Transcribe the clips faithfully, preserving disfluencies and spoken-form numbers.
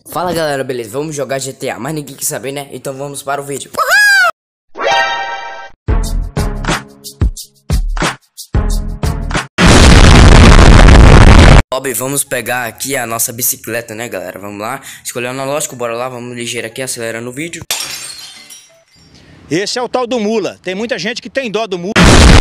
Fala galera, beleza? Vamos jogar G T A, mas ninguém quer saber, né? Então vamos para o vídeo. Bob, vamos pegar aqui a nossa bicicleta, né galera? Vamos lá, escolher o analógico, bora lá, vamos ligeiro aqui, acelerando o vídeo. Esse é o tal do mula, tem muita gente que tem dó do mula.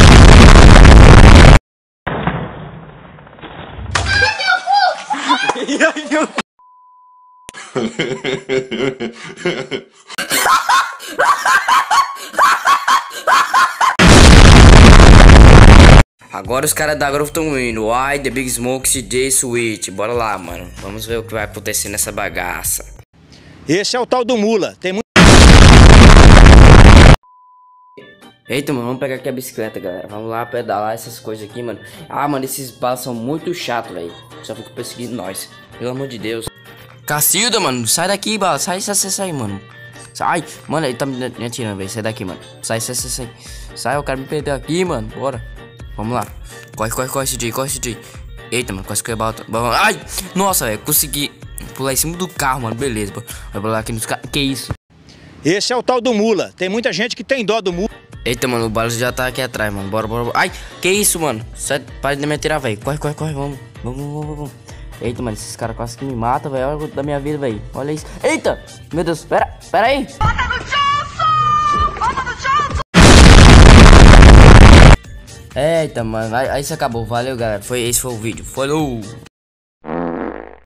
Agora os caras da Grove estão indo. Why the Big Smoke, C J Switch. Bora lá, mano. Vamos ver o que vai acontecer nessa bagaça. Esse é o tal do mula, tem muito... Eita, mano, vamos pegar aqui a bicicleta, galera. Vamos lá pedalar essas coisas aqui, mano. Ah, mano, esses balas são muito chatos, velho. Só ficam perseguindo nós. Pelo amor de Deus. Cacilda, mano, sai daqui, bala. Sai, sai, sai, sai, mano. Sai, mano, ele tá me atirando, velho. Sai daqui, mano. Sai, sai, sai, sai. Sai, eu quero me perder aqui, mano. Bora. Vamos lá. Corre, corre, corre, C J, corre, C J. Eita, mano, quase que eu ia bater. Ai, nossa, velho, consegui pular em cima do carro, mano. Beleza, bro. Vai pular aqui nos carros. Que isso? Esse é o tal do mula, tem muita gente que tem dó do mula. Eita, mano, o Balas já tá aqui atrás, mano. Bora, bora, bora. Ai, que isso, mano? Sai, para de me atirar, velho. Corre, corre, corre, vamos. Vamos, vamos, vamos. Eita, mano, esses caras quase que me matam, velho. Olha o da minha vida, velho. Olha isso. Eita! Meu Deus, pera, pera aí. Bota no Johnson! Bota no Johnson! Eita, mano. Aí, aí isso acabou. Valeu, galera. Foi, esse foi o vídeo. Falou!